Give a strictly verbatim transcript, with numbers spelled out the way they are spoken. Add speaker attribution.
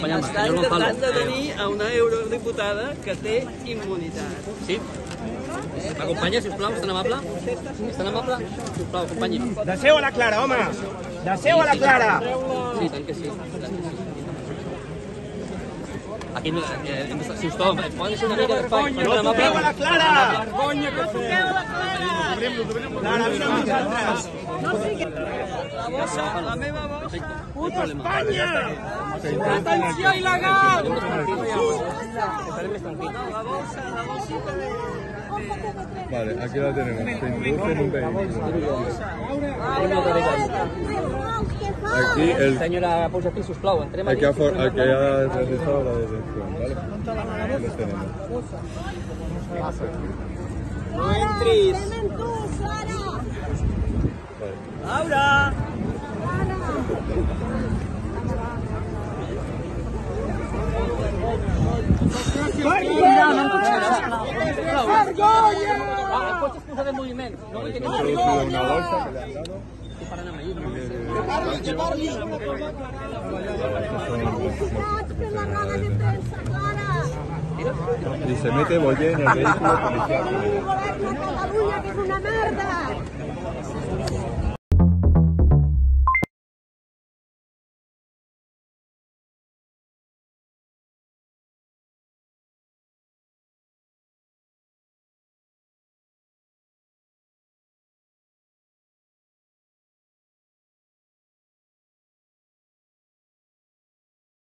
Speaker 1: Està intentant detenir a una eurodiputada que té immunitat.
Speaker 2: Sí? M'acompanya, sisplau, és tan amable? És tan amable? Sisplau, acompanyi'm.
Speaker 3: Deixeu a la Clara, home! Deixeu a la Clara!
Speaker 2: Sí, tant que sí. Aquí, sisplau, ens poden deixar una mica d'espai?
Speaker 3: No toqueu a la Clara!
Speaker 1: Vergonya que feu!
Speaker 3: Clara, vine amb nosaltres!
Speaker 1: La bossa, la meva bossa!
Speaker 3: Puta Espanya!
Speaker 1: Detenció il·legal!
Speaker 2: Estarem més tranquils.
Speaker 1: La bossa, la bossita de...
Speaker 4: Vale, aquí la tenemos. Se introduce en un vehículo. Aquí el,
Speaker 2: Senyora Ponsatí, sisplau, entrem
Speaker 4: el
Speaker 2: aquí.
Speaker 4: que ha, for- el que ha realizado la detención, ¿vale? Lo tenemos.
Speaker 1: No entris!
Speaker 4: Vale.
Speaker 1: Laura!
Speaker 3: Vergonya!
Speaker 2: Ah, el cotxe es posa de moviment. No vull que
Speaker 4: Ha introducido una bolsa que le han dado.
Speaker 3: Que parli, que parli!
Speaker 4: Y se mete Boyer en el vehículo policial.
Speaker 5: Catalunya, que és una merda!